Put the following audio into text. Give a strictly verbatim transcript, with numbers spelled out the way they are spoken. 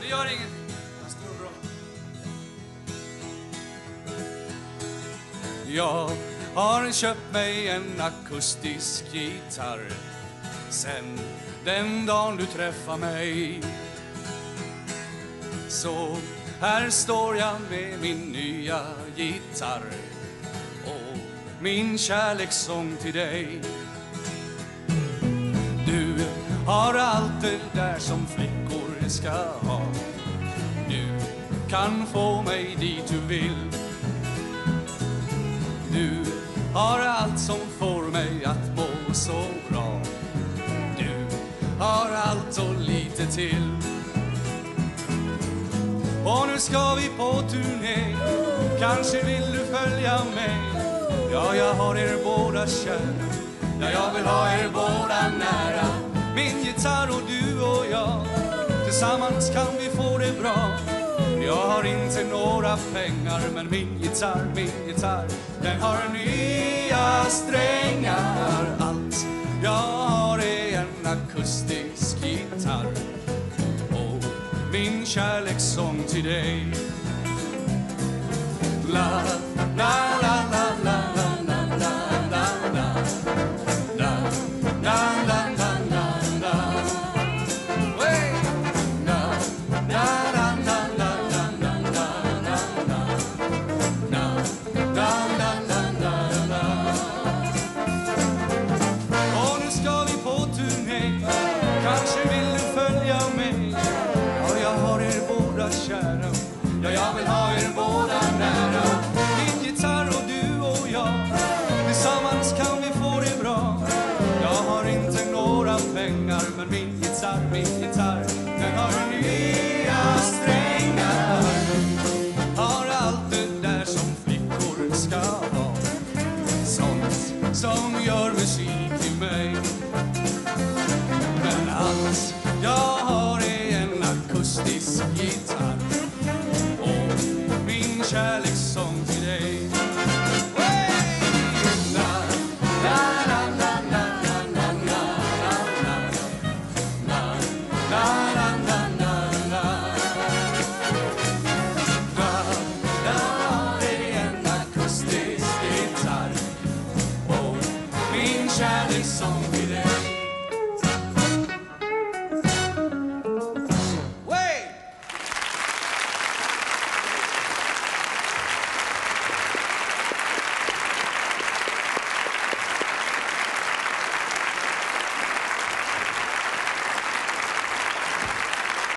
det gör inget. Det står bra. Jag har köpt mig en akustisk gitarr sen den dagen du träffar mig. Så här står jag med min nya gitarr och min kärlekssång till dig. Du har allt det där som flickor ska ha. Du kan få mig dit du vill. Du har allt som får mig att må så bra. Du har allt och lite till. Och nu ska vi på turné. Kanske vill du följa mig. Ja, jag har er båda kära. Ja, jag vill ha er båda nära. Min gitarr och du och jag. Tillsammans kan vi få det bra. Jag har inte några pengar, men min gitarr, min gitarr, den har nya strängar. Allt jag har är en akustisk gitarr och min kärlekssång till dig. La, la,